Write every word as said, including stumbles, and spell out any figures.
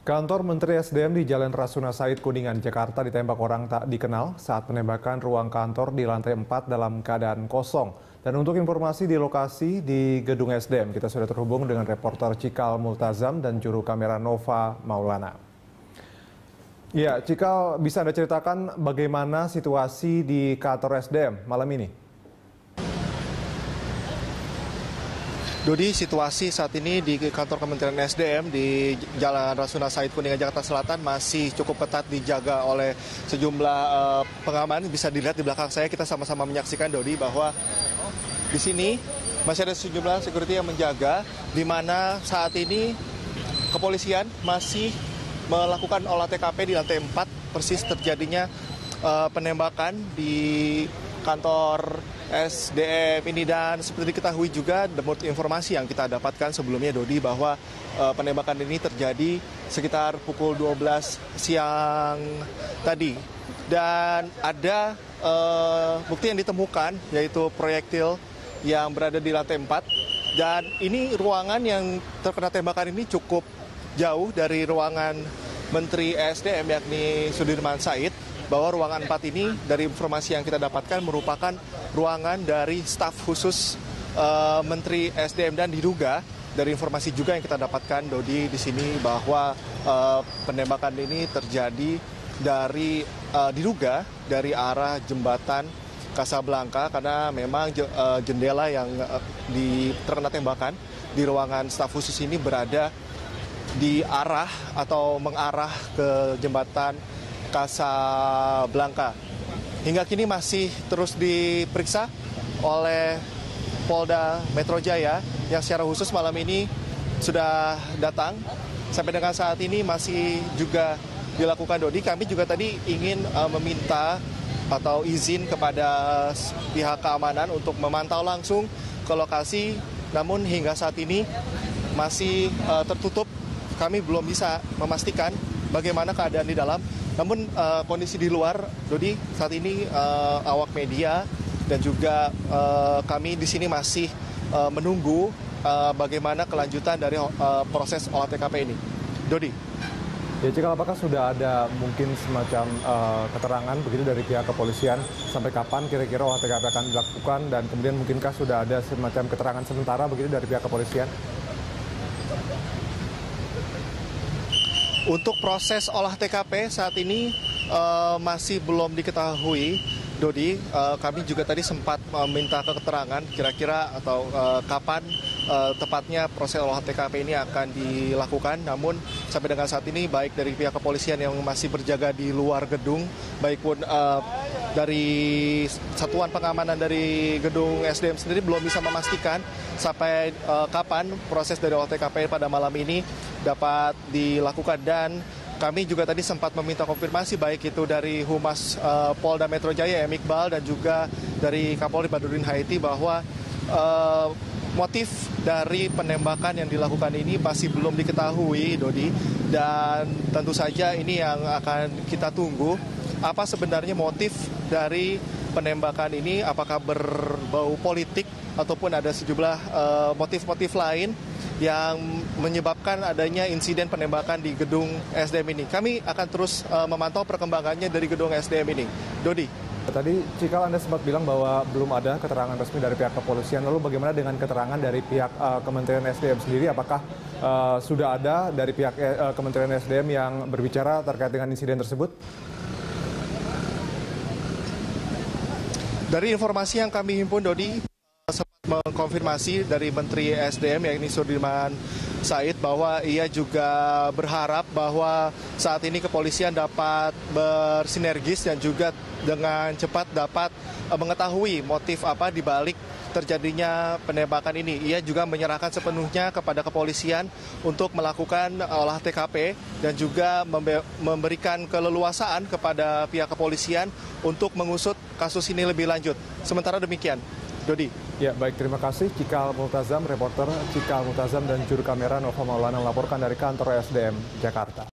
Kantor Menteri S D M di Jalan Rasuna Said, Kuningan, Jakarta ditembak orang tak dikenal saat penembakan ruang kantor di lantai empat dalam keadaan kosong. Dan untuk informasi di lokasi di gedung S D M, kita sudah terhubung dengan reporter Cikal Multazam dan juru kamera Nova Maulana. Ya, Cikal, bisa Anda ceritakan bagaimana situasi di kantor S D M malam ini? Dodi, situasi saat ini di kantor Kementerian S D M di Jalan Rasuna Said, Kuningan, Jakarta Selatan masih cukup ketat dijaga oleh sejumlah uh, pengaman. Bisa dilihat di belakang saya, kita sama-sama menyaksikan, Dodi, bahwa di sini masih ada sejumlah security yang menjaga, di mana saat ini kepolisian masih melakukan olah T K P di lantai empat, persis terjadinya uh, penembakan di kantor S D M ini. Dan seperti diketahui juga, menurut informasi yang kita dapatkan sebelumnya, Dodi, bahwa uh, penembakan ini terjadi sekitar pukul dua belas siang tadi. Dan ada uh, bukti yang ditemukan, yaitu proyektil yang berada di lantai empat. Dan ini ruangan yang terkena tembakan ini cukup jauh dari ruangan Menteri S D M, yakni Sudirman Said. Bahwa ruangan empat ini, dari informasi yang kita dapatkan, merupakan ruangan dari staf khusus uh, Menteri S D M. Dan diduga dari informasi juga yang kita dapatkan, Dodi, di sini bahwa uh, penembakan ini terjadi dari uh, diduga dari arah jembatan Kasablanka, karena memang uh, jendela yang uh, di, terkena tembakan di ruangan staf khusus ini berada di arah atau mengarah ke jembatan Kasablanka. Hingga kini masih terus diperiksa oleh Polda Metro Jaya yang secara khusus malam ini sudah datang. Sampai dengan saat ini masih juga dilakukan, Dodi. Kami juga tadi ingin uh, meminta atau izin kepada pihak keamanan untuk memantau langsung ke lokasi, namun hingga saat ini masih uh, tertutup. Kami belum bisa memastikan bagaimana keadaan di dalam. Namun uh, kondisi di luar, Dodi, saat ini uh, awak media dan juga uh, kami di sini masih uh, menunggu uh, bagaimana kelanjutan dari uh, proses olah T K P ini. Dodi. Ya, Cikal, apakah sudah ada mungkin semacam uh, keterangan begitu dari pihak kepolisian sampai kapan kira-kira olah T K P akan dilakukan, dan kemudian mungkinkah sudah ada semacam keterangan sementara begitu dari pihak kepolisian? Untuk proses olah T K P saat ini uh, masih belum diketahui, Dodi. Uh, kami juga tadi sempat meminta keterangan kira-kira atau uh, kapan uh, tepatnya proses olah T K P ini akan dilakukan. Namun sampai dengan saat ini, baik dari pihak kepolisian yang masih berjaga di luar gedung, baik pun uh, dari satuan pengamanan dari gedung S D M sendiri belum bisa memastikan sampai uh, kapan proses dari olah T K P pada malam ini dapat dilakukan. Dan kami juga tadi sempat meminta konfirmasi, baik itu dari Humas uh, Polda Metro Jaya M. Iqbal dan juga dari Kapolri Badrudin Haiti, bahwa uh, motif dari penembakan yang dilakukan ini masih belum diketahui, Dodi. Dan tentu saja ini yang akan kita tunggu, apa sebenarnya motif dari penembakan ini, apakah berbau politik ataupun ada sejumlah uh, motif-motif lain yang menyebabkan adanya insiden penembakan di gedung S D M ini. Kami akan terus uh, memantau perkembangannya dari gedung S D M ini. Dodi. Tadi, Cikal, Anda sempat bilang bahwa belum ada keterangan resmi dari pihak kepolisian. Lalu bagaimana dengan keterangan dari pihak uh, Kementerian S D M sendiri? Apakah uh, sudah ada dari pihak uh, Kementerian S D M yang berbicara terkait dengan insiden tersebut? Dari informasi yang kami himpun, Dodi, sempat mengkonfirmasi dari Menteri S D M, yakni Sudirman Said, bahwa ia juga berharap bahwa saat ini kepolisian dapat bersinergis dan juga dengan cepat dapat mengetahui motif apa di balik terjadinya penembakan ini. Ia juga menyerahkan sepenuhnya kepada kepolisian untuk melakukan olah T K P dan juga memberikan keleluasaan kepada pihak kepolisian untuk mengusut kasus ini lebih lanjut. Sementara demikian, Dodi. Ya, baik, terima kasih Cikal Multazam, reporter Cikal Multazam dan juru kamera Nova Maulana melaporkan dari kantor S D M Jakarta.